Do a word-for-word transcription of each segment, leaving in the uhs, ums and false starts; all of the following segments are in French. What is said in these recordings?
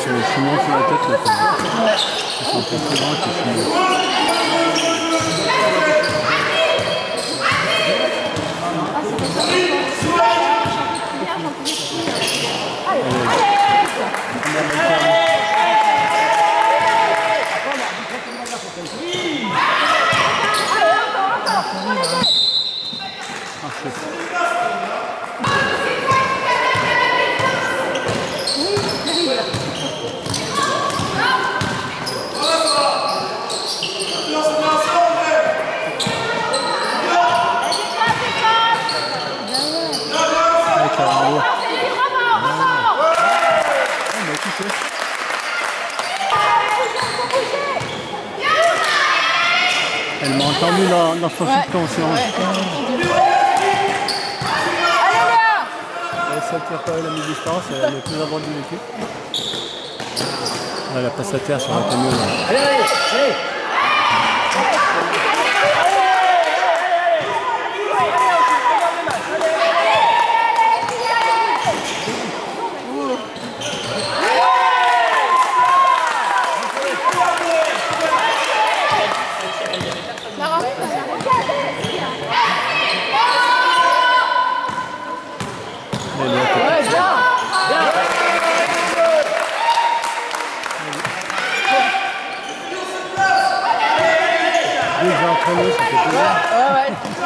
les ciments sur la tête, là. Ils sont très très grands, ces ciments. Elle m'a entendu dans, dans son ouais. subconscient. Ouais. Elle s'attire pas à la mi-distance, elle est plus à bord de l'équipe. Elle a passé à terre sur un camion. Allez, allez, allez. Ça fait plaisir. Ouais, ouais.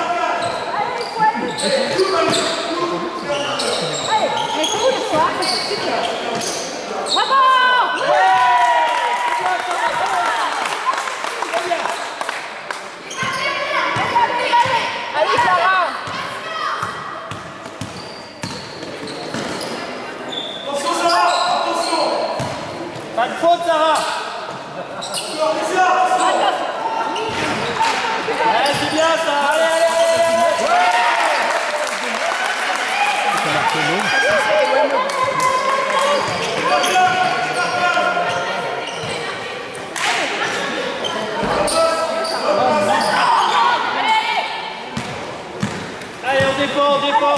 Allez, mais cool, quoi. Bravo! Allez, Sarah! Attention, Sarah! Attention! Pas de faute, Sarah! Ouais, c'est bien ça, allez, allez, allez, allez. Ouais. Ça marche bien. Allez, on défend, on défend.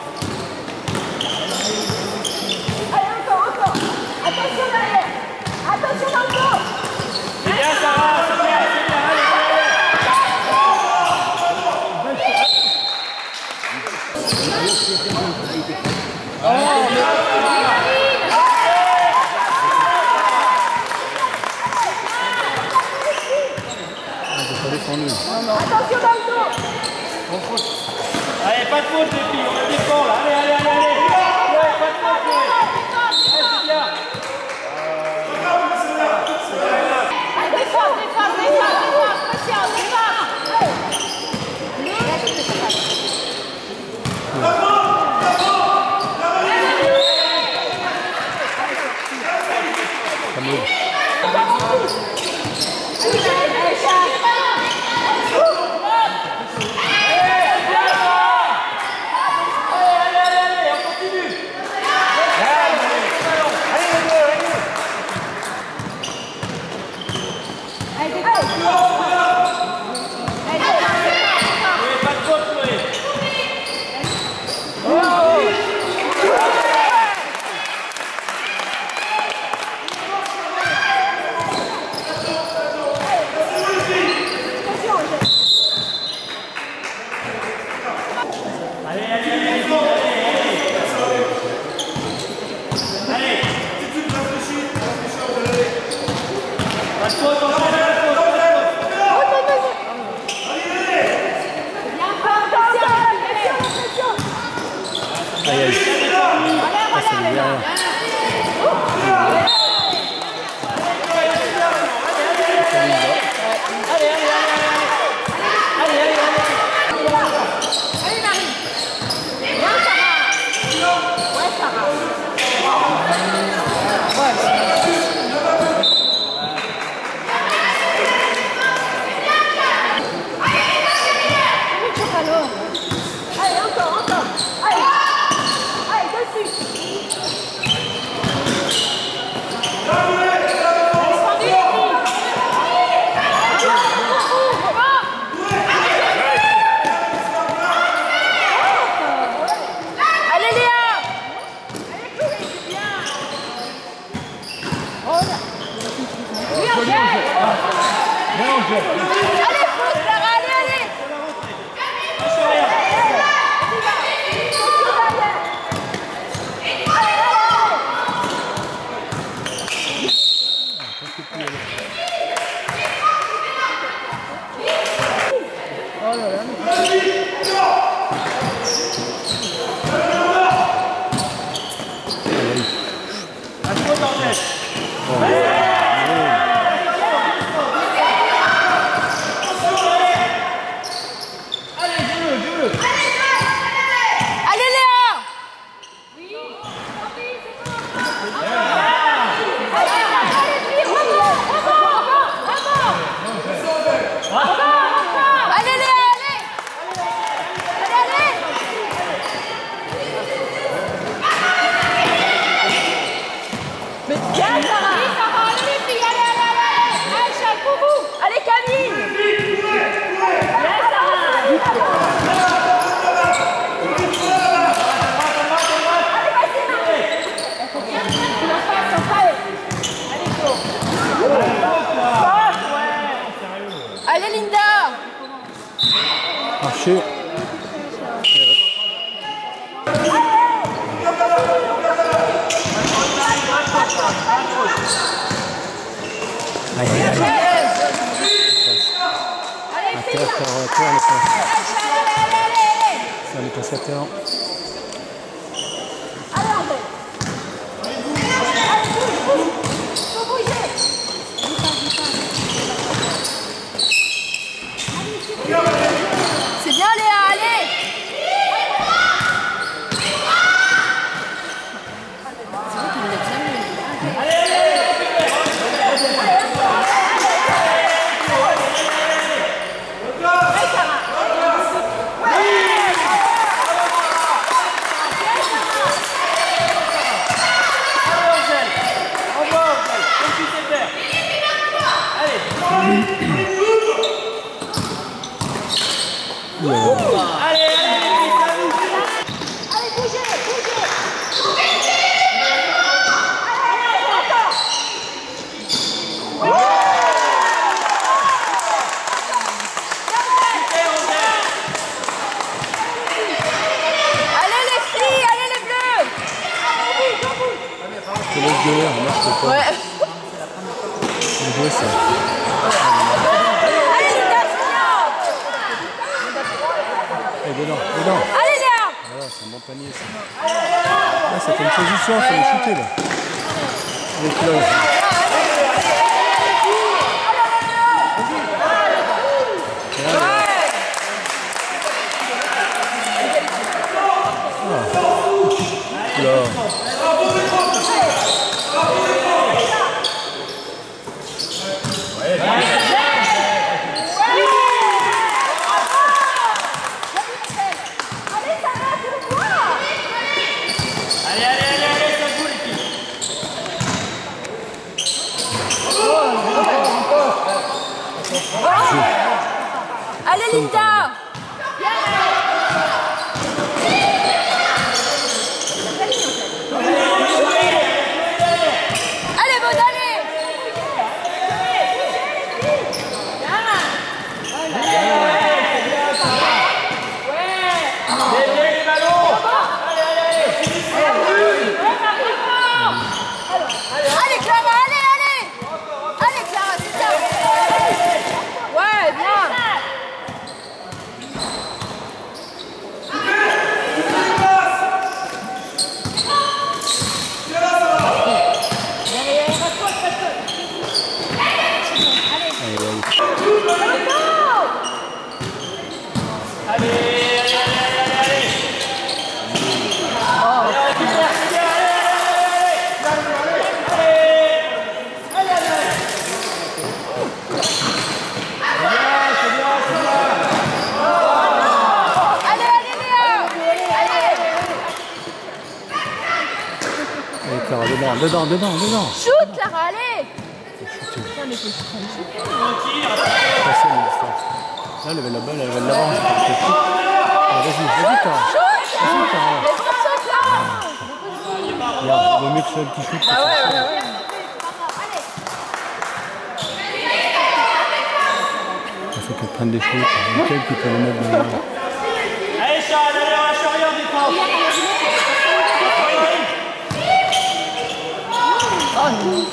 Allez, encore, encore. Attention derrière. Attention dans le dos. C'est bien, Sarah, c'est bien, c'est bien. Allez, allez. Oh, attention dans le dos. Allez, pas de faute les filles, on défend là. Allez, allez, allez, allez. Ouais, pas de faute. Allez, c'est bien. Allez, défense, défense, défense, défense. Pression, défense. Allez, foot, Clara, allez, allez. Allez Camille. Allez Linda. Marché. Allez, allez. Ça n'est pas sept heures. C'est bien Léa, allez. Ouais. C'est beau ça. Allez Linda, Allez, dedans, dedans. allez Léa. Voilà, c'est un bon panier ça. Ah, ça fait une position, il faut les shooter là. Allez, close. Allez Linda. Allez bonne allez. Allez Clara, allez, allez. Allez Clara, c'est ça. Ouais, bien. Clara, dedans, dedans, dedans, dedans. Shoot, Clara, allez. Putain, mais faut là, elle avait la balle, elle avait l'avant. Vas-y, vas-y, Clara. Vas-y, Clara. Regarde, le mec seul qui shoot. Ah ouais, ouais, ouais. train de les shooter. Lequel qui peut les mettre dans le... Allez Charles, allez, on lâche rien en défense. Oh non.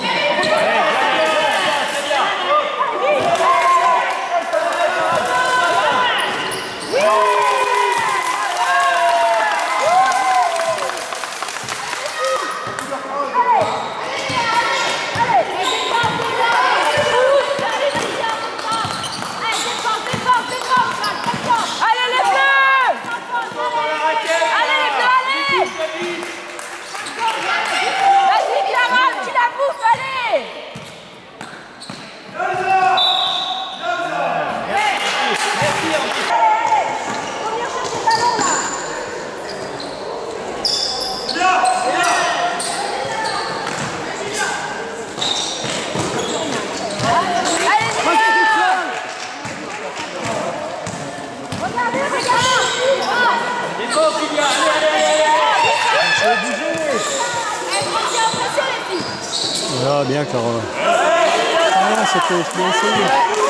Ah, bien, Clara. Ah, c'était bien essayé.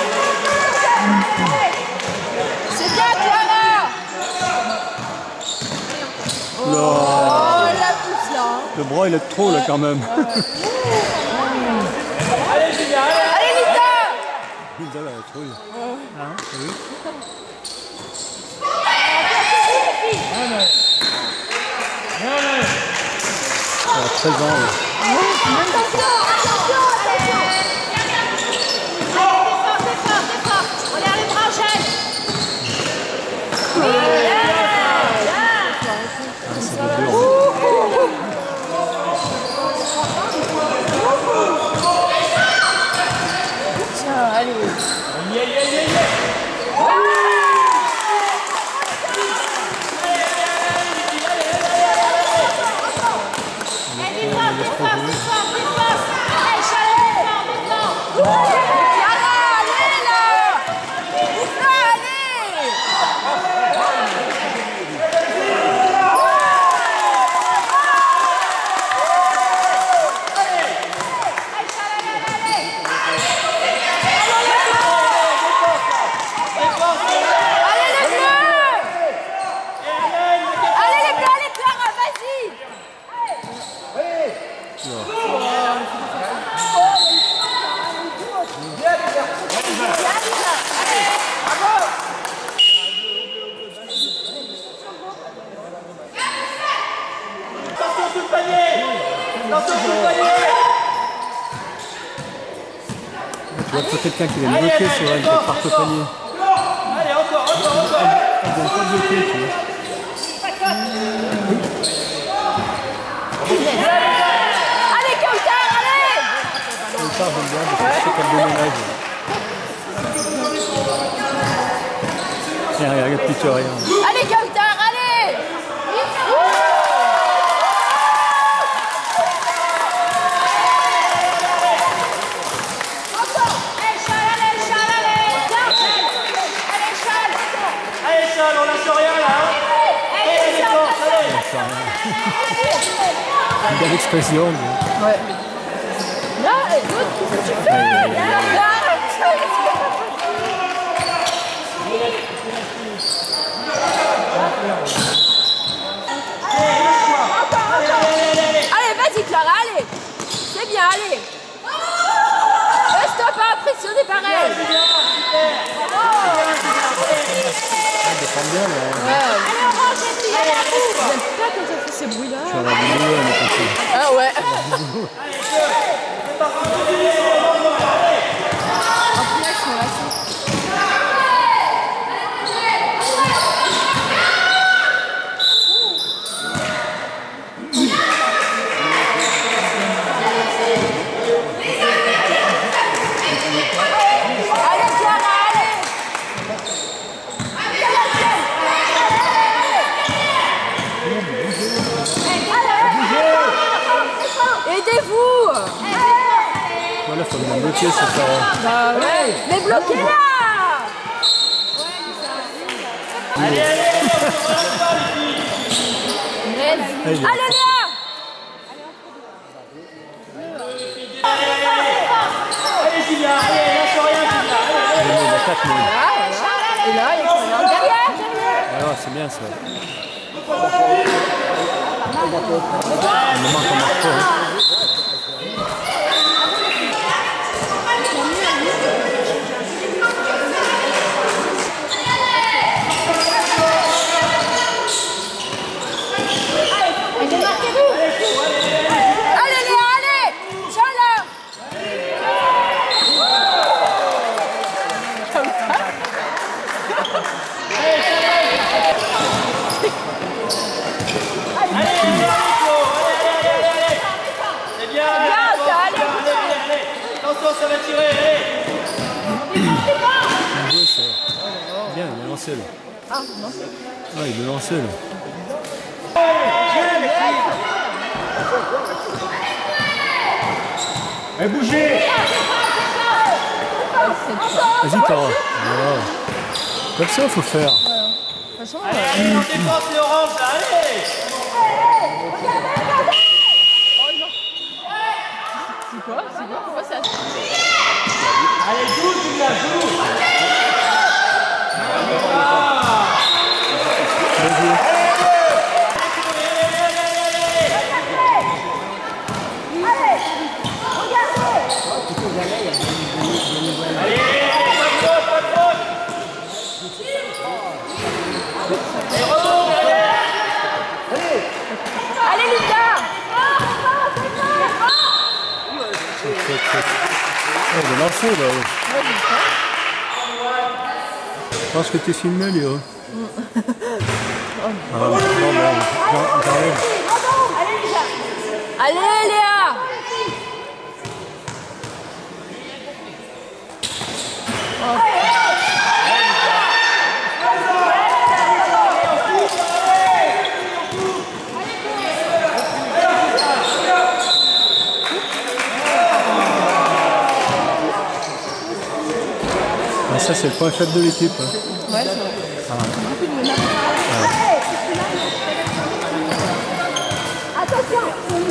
C'est bien, Clara. Non. Oh, la pousse là. Le bras, il est trop, là, quand même. Allez Julien, allez. Allez, Lita. Lita, là, elle est trop. Hein, t'as vu? Elle a treize ans, là. Tu vois peut-être quelqu'un qui vient de bloquer sur elle, qui part au panier. Allez, encore, encore, encore. Elle vient pas de bloquer, tu vois. Allez, Kautar, allez. Comme ça, j'aime bien, parce que je sais qu'elle déménage. Tiens, regarde, plus que rien. Allez, Kautar, allez. Allez Charles, on lâche rien là. Allez, défense, allez. Il y a l'expression. Mais... Ouais. Là, et l'autre, qu'est-ce que tu fais? Là, là, allez, vas-y Clara, allez. C'est bien, allez. Reste pas impressionné par elle. Elle défend bien, mais... Ouais. Allez, on range les filles, allez, à bout. J'aime pas quand ça fait ces bruits-là. Tu vas avoir du boulot, elle est comme ça. Ah ouais. Aidez-vous! Voilà, faut bien bloquer, c'est ça. Bah ouais! Mais bloquez-la! Allez, allez, Allez, Allez là! allez Julien, allez, lâche rien Julien. il y a quatre minutes. Ah, voilà. Et là, il y a qui regarde derrière, derrière. Alors, c'est bien ça. Il me manque un marteau. Allez Léa, allez, tiens-la. Attention, ça va tirer, allez. Bien, ça. Bien, il est lancé là. Ah, non. Ouais, il est lancé là. Allez, bougez. Vas-y, Tara. Voilà. Comme ça, il faut faire. De toute façon, Allez, allez, en défense, les oranges, là, allez. c'est quoi? C'est quoi? Pourquoi ça? Allez, joue, Julia, joue. Vas-y. Allez Lucas! Oh, il est lancé là. Je pense que t'es filmé, Léo. Ah, non, non, j'arrive. Allez Léa! Ah, ça, c'est le point faible de l'équipe. Hein. Ouais, c'est vrai. Ah. Beaucoup de menaces. Attention!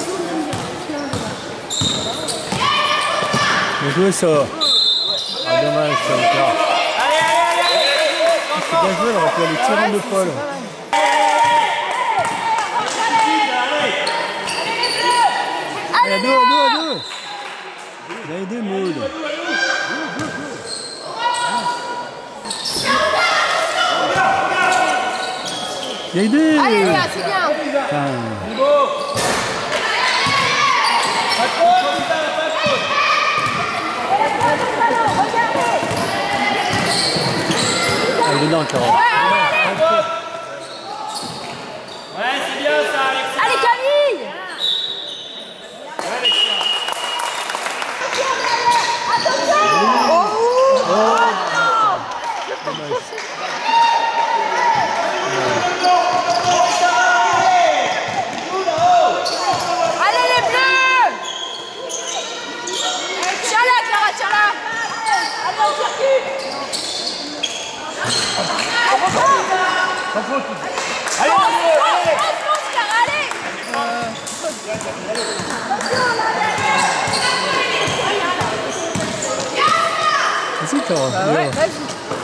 Bien joué, ça. Ah, dommage, ça, encore. Allez, allez, allez, allez. C'est bien joué, on aurait pu aller tirer de poil. Allez, deux, deux, deux. Il y a aidé Maud. Il y a aidé. Allez Léa, c'est bien! Putain. Ah, il est dedans, Caro. Ouais, c'est bien ça, Alex. Allez Camille! Allez les bleus! Tiens-la Clara, tiens-la! Allez on circule! Allez, allez. Clara, allez! Vas-y, Caro. Bah ouais, vas-y.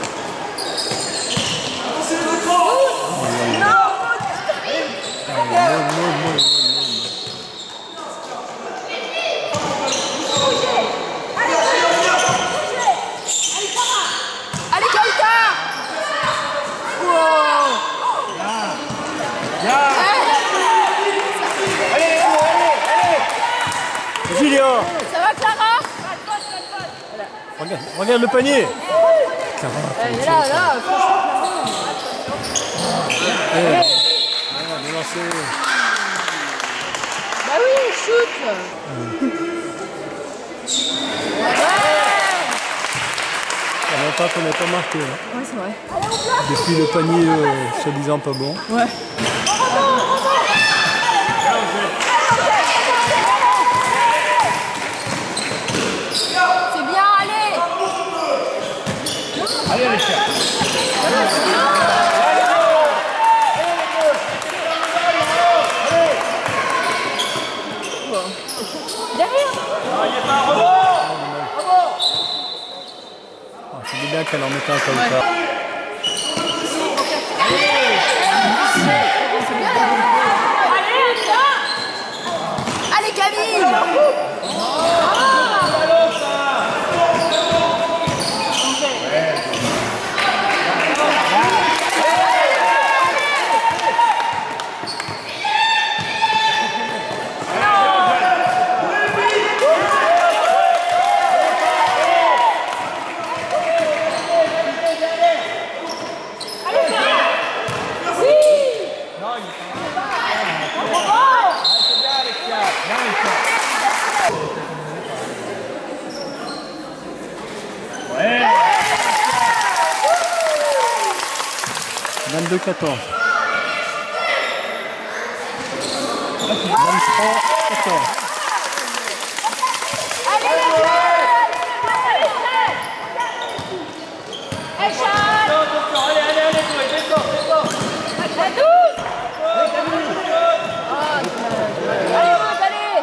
Allez Kalita! Wow! Vas-y, Léa. Ça va Clara? Regarde, regarde le panier. Clara. Elle est là, là, Allez. Ah, bien lancé. bah oui, shoot! Ça va pas qu'on n'ait pas marqué. Hein. Ouais, c'est vrai. Depuis le panier euh, soi-disant pas bon. Ouais. C'est bien, allez! Allez, allez, tiens. Derrière! Ah, il est pas rebond. Ah, c'est bien qu'elle en mette un comme ça. Allez Camille. vingt-deux quatorze. vingt-trois quatorze. Allez les bleus. Échelle. Allez, allez, allez, Chloé, descends, descends. La douze. Allez, Rose, allez.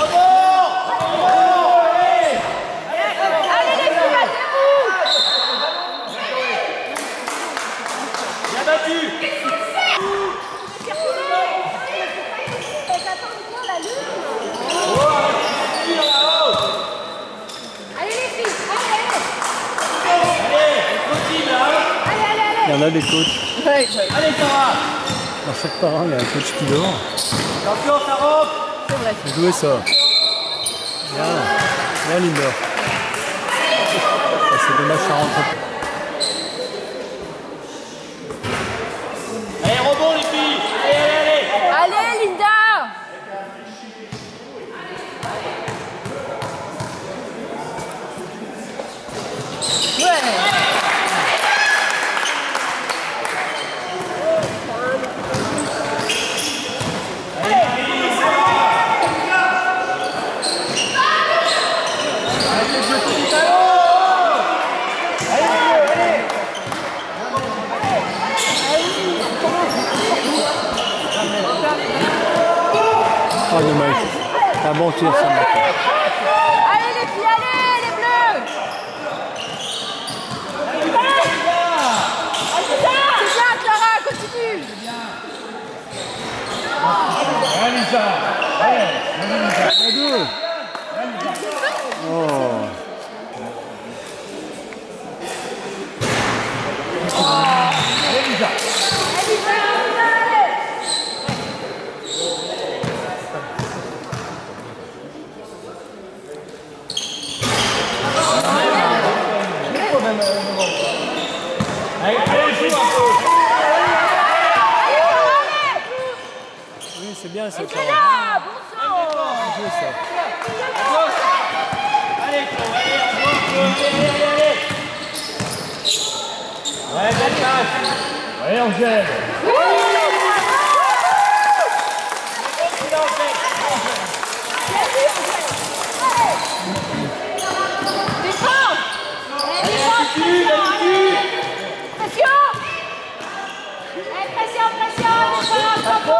Allez les filles, battez-vous. Bien battu. Allez les filles, allez. Allez, c'est possible, hein. Allez, allez, allez. Il y en a des coachs. Allez, Sarah. Dans chaque parent, il y a un coach qui dort. Attention, ça rentre. C'est vrai. Bien joué ça. Bien. Bien Linda. Ça, c'est dommage, ça rentre. Allez, rebond, les filles. Allez, allez, allez. Allez Linda. Ouais. Oh, dommage. C'est un bon tir, ça. Allez les filles, allez les bleus. C'est bien Clara, continue. Les deux. Oh. Allez, allez, joue un peu. Oui, c'est bien ça. Là, bon sang. Bien joué, ça. Allez, Chloé, allez, on joue un peu. Allez, allez, allez. Ouais, belle passe. Allez, Angèle. Défense. Défense, pression. Pression. Allez, pression, pression. Défense, bravo.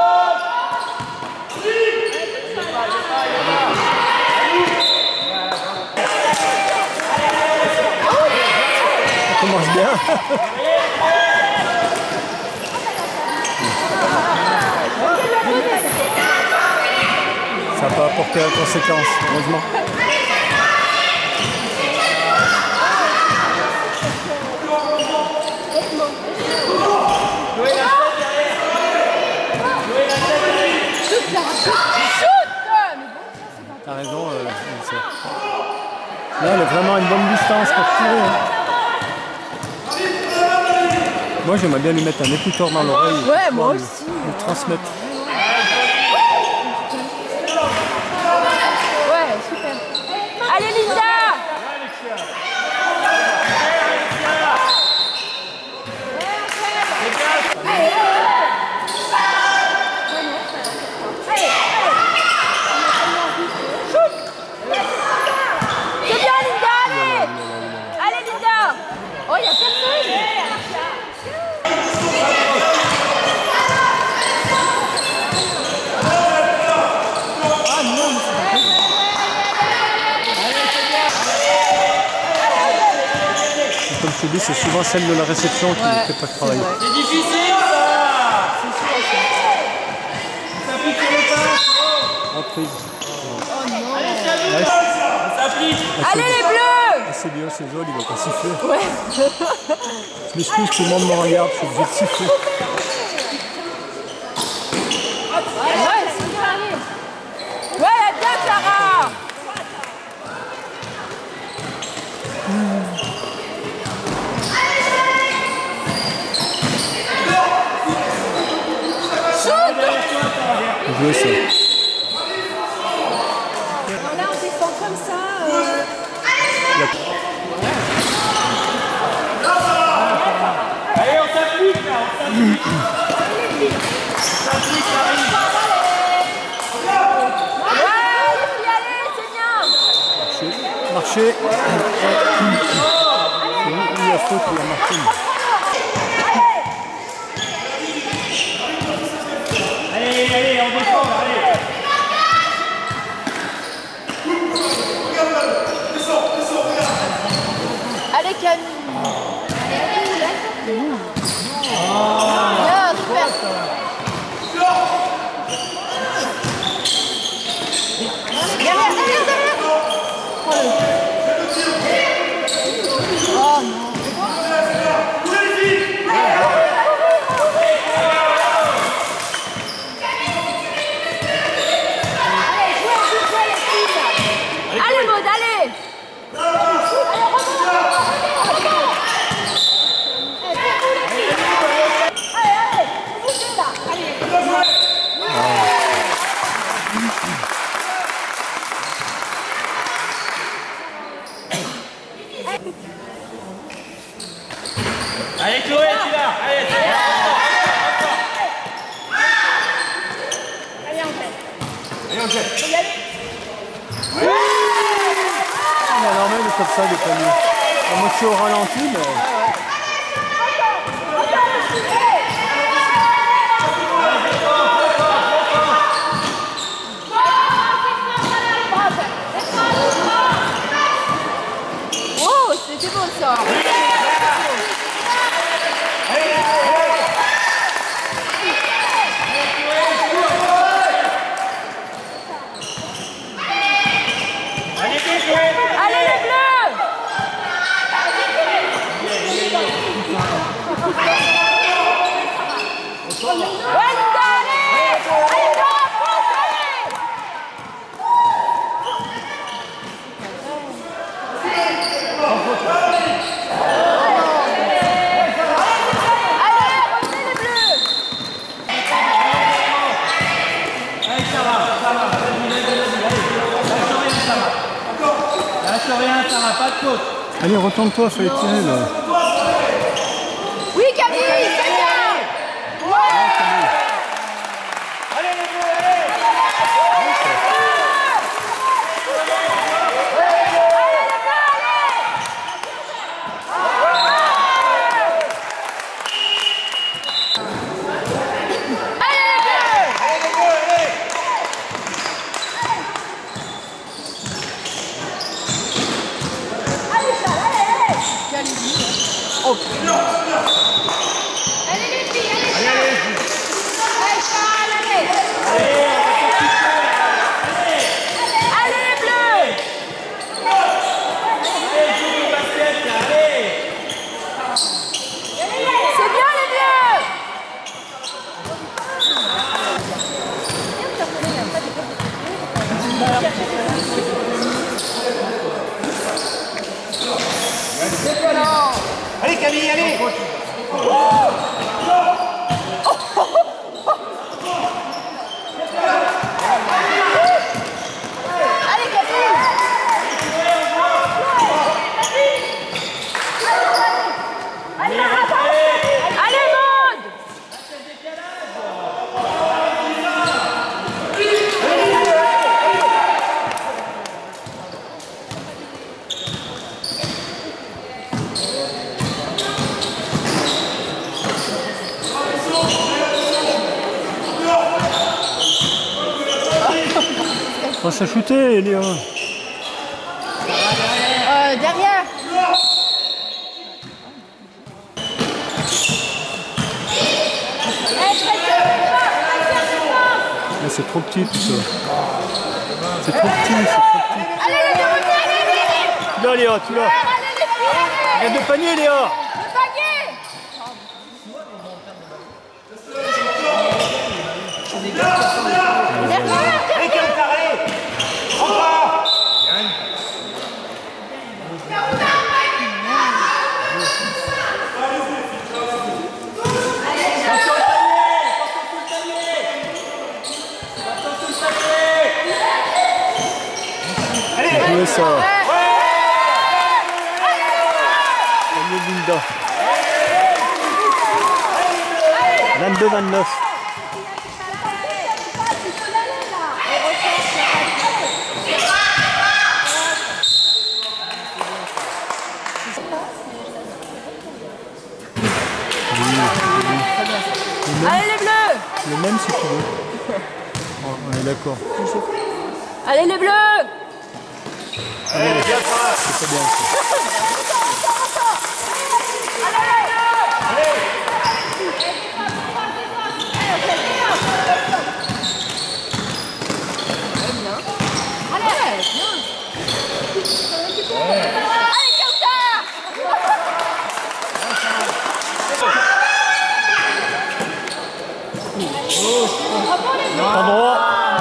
Ça commence bien. Ça n'a pas apporté la conséquence, heureusement. T'as raison, euh, Elsa. Là, elle a vraiment une bonne distance pour tirer. Hein. Moi, j'aimerais bien lui mettre un écouteur dans l'oreille. Ouais, moi lui, aussi. lui transmettre. Ouais, super. Allez, Linda. C'est bien, Linda, allez. Allez, Linda. Oh, il n'y a personne. Comme je te dis, c'est souvent celle de la réception qui ne fait pas travailler. C'est difficile, ça. surprise. Oh non. Allez, c'est à nous. Ça s'applique. Allez les bleus. Ah, c'est bien, c'est joli, il va pas siffler. Ouais. Je m'excuse, tout le monde me regarde, je suis obligé de siffler. Ouais, c'est bien, allez. Ouais, bien Clara. Je veux ça. Alors là, on descend comme ça. Euh... Allez, on s'applique là, on s'applique. On s'applique, Marie. Ouais, les filles, allez, c'est bien. Marcher. Il y a faute, il y a marché. Allez, allez, on défend, allez. Allez Camille. Bien, super. Derrière, derrière, derrière. Oh non. Allez Maud, allez. Allez, remonte. Allez, allez, bougez là. Allez. Allez, Chloé, tu l'as. Allez, c'est bien. Allez, on fait. Allez, on jette. Faut y aller. Ah, normal, il est comme ça, les paniers. Moi, je suis au ralenti, mais... Oh, c'était beau ça. Allez, Chloé. Allez les bleus. Ouais, Lisa, allez. Allez, Laura, fonce, allez. Allez, revenez les bleus. Allez, ça va, ça va. Vas-y, vas-y, vas-y. Allez, lâche rien, ça va. Lâche rien, ça va, pas de faute. Allez, retourne-toi, fallait tirer, là. Oui, Camille, c'est bien. Ouais. Allez, les bleus, allez. Allez les filles, allez Charles. Allez Charles, allez. Allez les bleus. C'est bien les bleus. Allez, Camille, allez. Allez Camille. Allez, allez Maud. Pense à shooter, Léa. Euh, derrière. Là, c'est trop petit tout ça. C'est trop petit, c'est trop petit. Allez les deux, allez, allez, allez. Tu l'as Léa, tu l'as. Allez les filles, allez. Regarde le panier Léa. Le panier. Allez, Kautar, allez. Encore. Jouez ça. Panier de Linda. vingt-deux vingt-neuf. Allez les bleus. Le même si tu veux. Oh, on est d'accord. Allez les bleus. Allez, c'est pas bien ça. Endroit.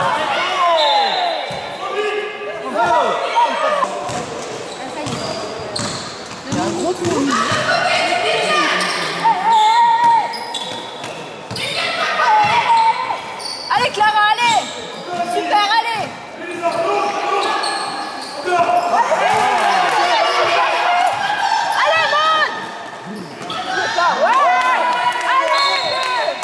Allez Clara, allez. Super, allez. Allez Maud. Ouais. Allez.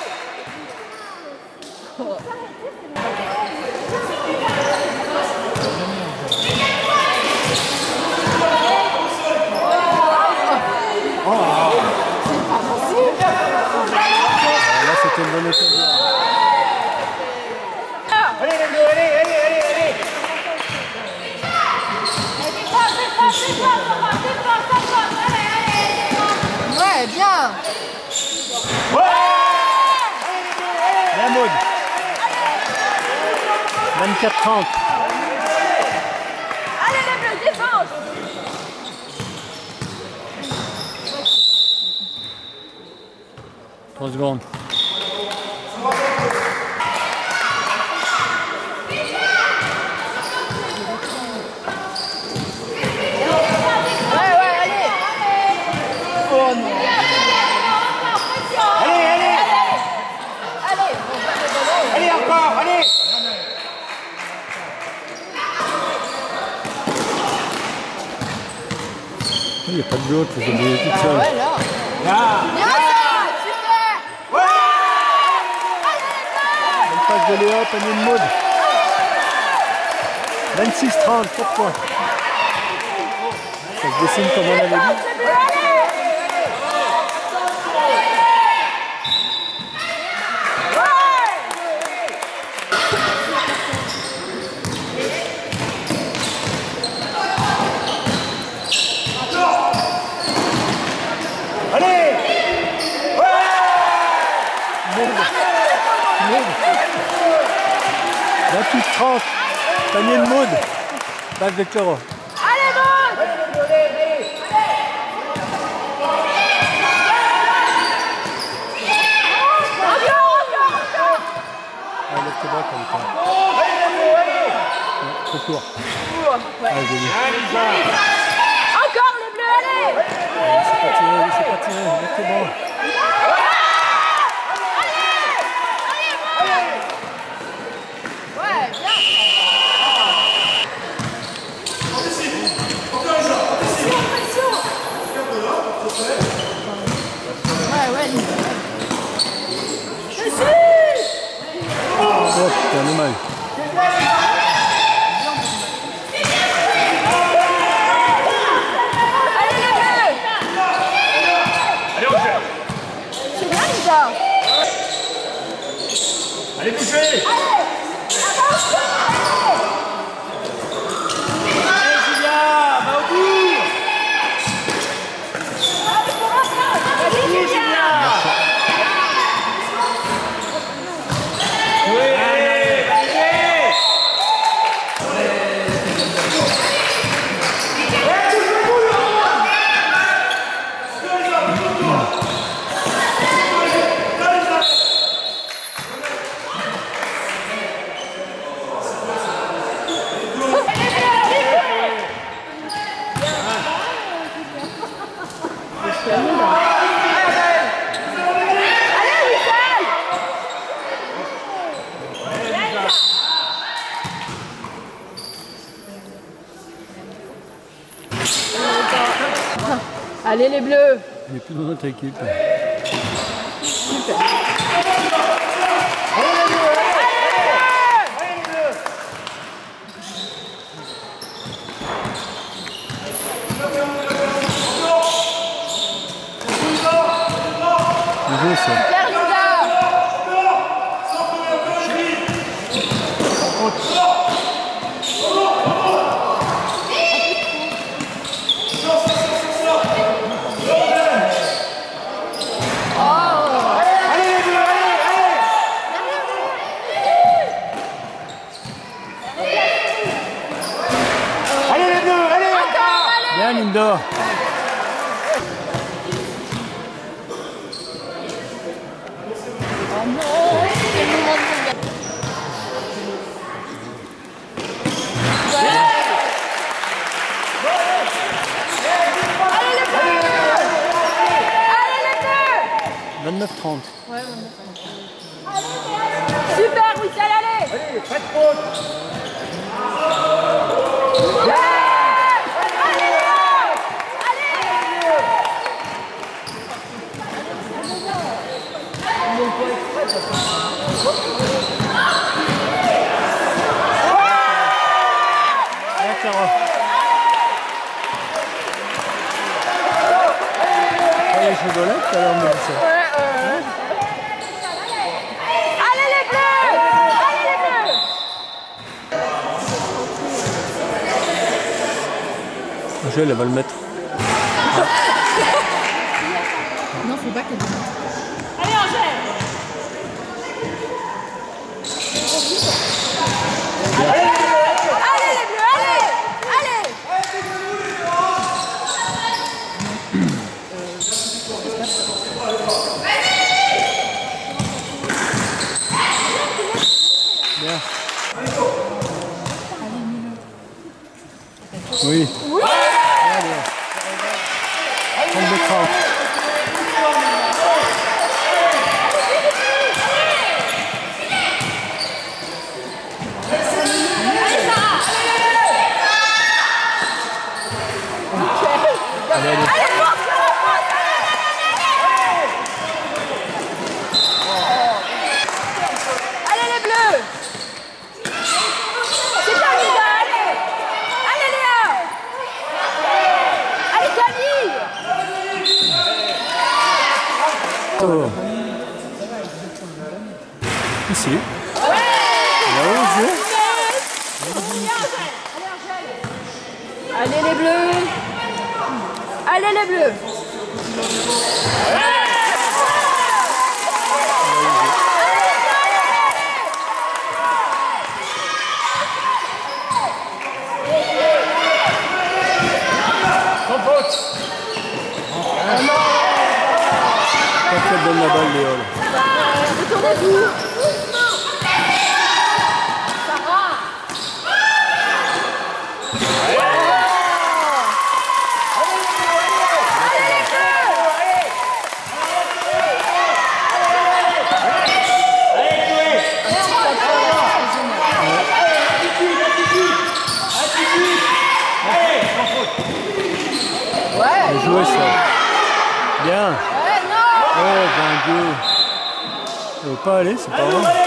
Là c'était une bonne occasion. Allez, les bleus, allez, allez, allez, allez. Ouais, bien. Bien Maud. vingt-quatre trente. Allez les bleus, défense. trois secondes. Ouais, ouais, allez. Oh non. Allez, allez. Allez. Allez, encore, allez. Il n'y a pas de l'autre, je vais débrouiller toute seule. Ouais, là. Là. Bien ça, super. Bonne passe de Léa, panier de Maud. vingt-six trente, quatre points. Ça se dessine comme on avait dit. Allez. vingt-huit trente, panier de Maud. Passe de Clara. Allez, Maud. Encore, encore, encore. Ah, lève tes bras comme ça. Non, trop court. Ah, joli. Encore les bleus, allez. C'est pas tiré, c'est pas tiré. Lève tes bras. Ouais, bien. Ouais, ouais. Je suis. Oh putain, dommage. Allez les bleus. Allez, on fait. Allez les bleus. Il n'est plus dans notre équipe. Super. Nouveau ça. Bien Lindo. Oh non, c'est le moment de me gagner. Allez les bleus! Allez les bleus! vingt-neuf trente. Ouais, vingt-neuf trente. Super, Wissal, allez! Allez, pas de faute. Ouais! Allez Léo! Allez! Les chevalettes, alors on me dit ça. Ouais, euh... Allez les bleus! Allez les bleus! Angèle, elle va le mettre. Non, faut pas qu'elle... Allez Angèle! Allez les bleus! Allez! Allez! Bien. Oui. Oui! Allez. trente-deux trente. Allez, allez. Allez les bleus! C'est Camille, allez! Allez Léa! Allez Camille! Oh. Ici. Ouais! Là, au jeu. Allez les bleus! Allez les bleus! Sans faute. Pas qu'elle donne la balle, Léo. Retournez-vous! Sarah! Bien joué ça. Bien. Ouais, non! Oh, ben Dieu. Ça veut pas aller, c'est pas vrai. Ah,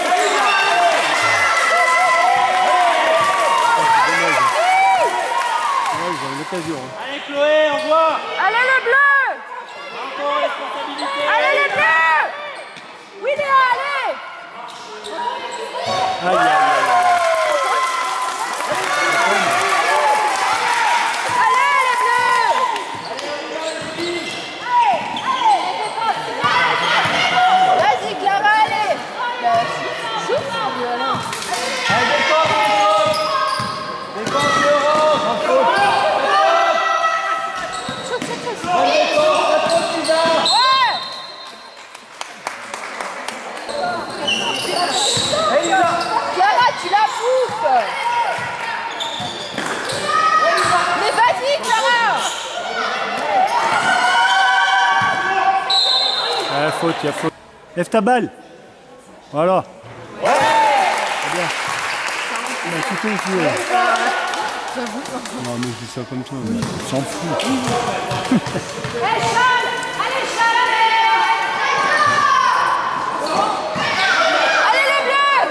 c'est dommage. Ouais, ils ont une occasion. Hein. Allez Chloé, au revoir. Allez les bleus! Encore responsabilité. Allez les bleus! Oui Léa, allez! Aïe, aïe, aïe. Allez les bleus! Vas-y Clara, allez! Allez, défense, défense Laurent, sans faute. Allez, défense, la faute, tu vas. Ouais! Allez, Lisa. Clara, tu la bouffes! Mais vas-y Clara! Ah, faute, il y a faute. Lève ta balle. Voilà. Très bien. On a quitté ici, là. Non, mais je dis ça comme toi, mais on s'en fout. Allez, Charles! Allez, Charles, allez! Allez, les bleus!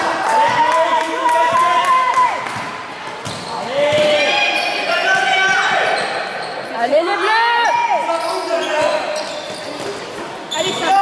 Allez, les bleus! Allez, Charles!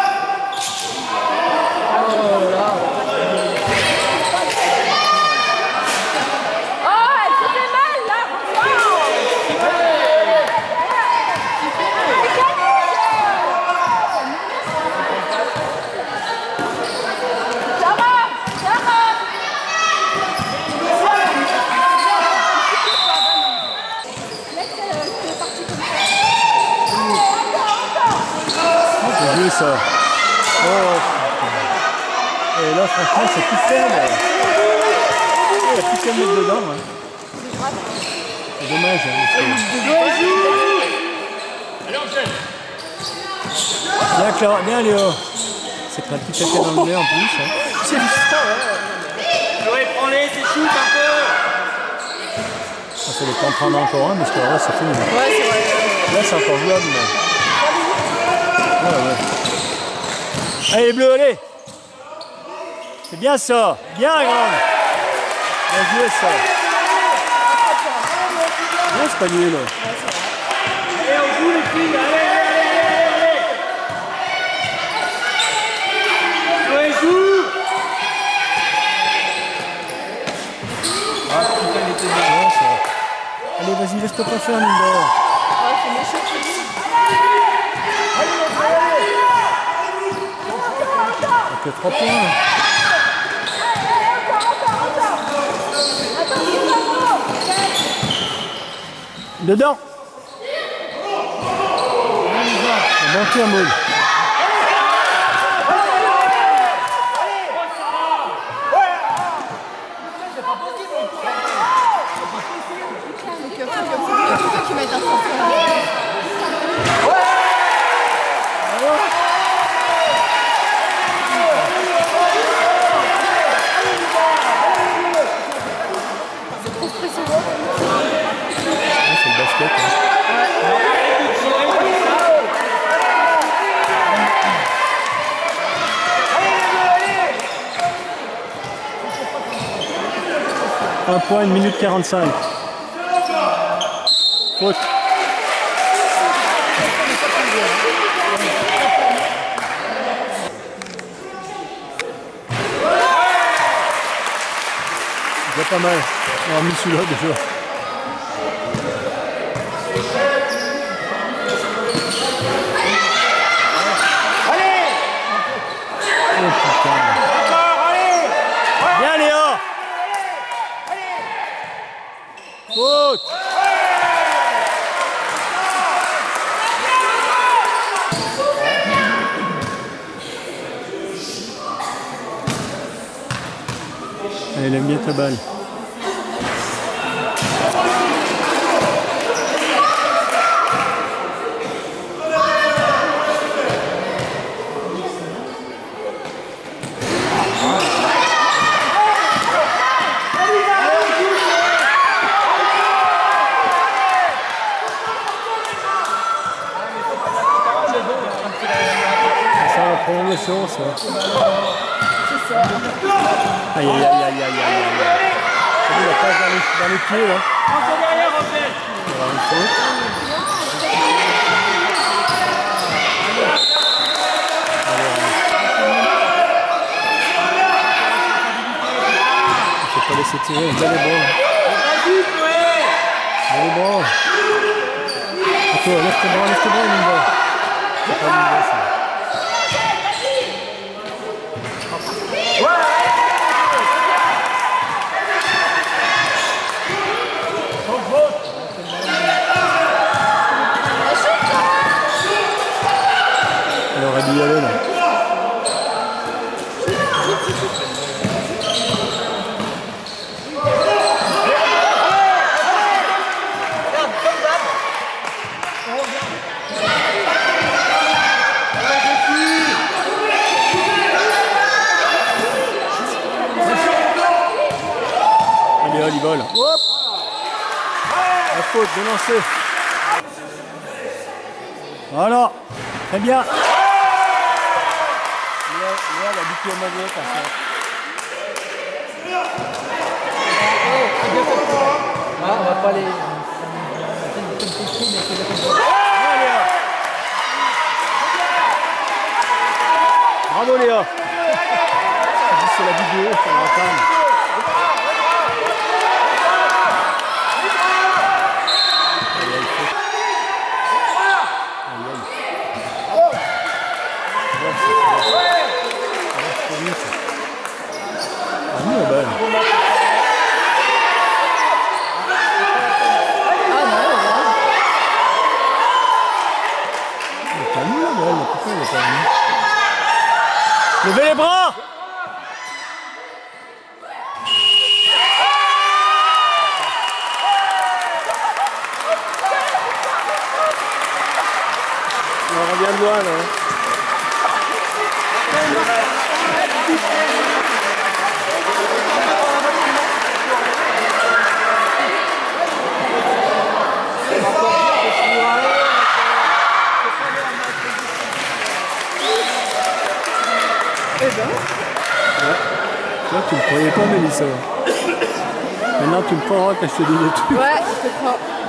Ça. Oh, et là, franchement, c'est tout ferme. Il n'y a plus qu'à mettre dedans. Hein. C'est dommage. Hein, bien, Clara, bien, Léo. C'est un petit caca dans le nez en plus. Hein. C'est juste ça, ouais. Chloé, prends-les, c'est shoot un peu. Ça fait le temps de prendre encore un, parce que là, c'est fini. Ouais, c'est vrai. Là, c'est encore jouable. Mais... Ouais, ouais. Allez les bleus, allez! C'est bien ça! Bien grande! Bien joué ça! Non, c'est pas nul! Allez, on joue les filles! Allez, allez, allez, allez! Chloé, joue! Ah putain, il était bien! Ouais, ça. Allez, vas-y, laisse-toi pas faire, Linda! Ouais, c'est méchant. Que trois points. Dedans. Un bon tir, Maud. Un point, une minute quarante-cinq. Faute. C'est pas mal. On a mis celui-là déjà. Oh putain. Bien Léo. Faute. Elle aime bien ta balle. Prolongation, ça. C'est ça. Aïe aïe aïe aïe aïe aïe aïe. C'est bon, la passe dans les, dans les pieds là. Pensez derrière, Raphaël. Il y aura une faute. Il ne faut pas laisser tirer, on a les bras. On a les bras. Attends, lève tes bras, lève tes bras, Linda. C'est pas Linda ça. Elle aurait dû y aller là. Allez, il vole. Hop. La faute, dénoncé. Voilà, très bien. Léa, elle a du pied à mauvais, comme ça. Ah, on va pas les... Bravo Léa. C'est la vidéo, ça va entendre. Levez les bras! On revient de loin là. Eh ben. Ouais. Toi, tu me croyais pas, Mélissa. Maintenant, tu me croiras quand je te dis des trucs. Ouais, je te crois.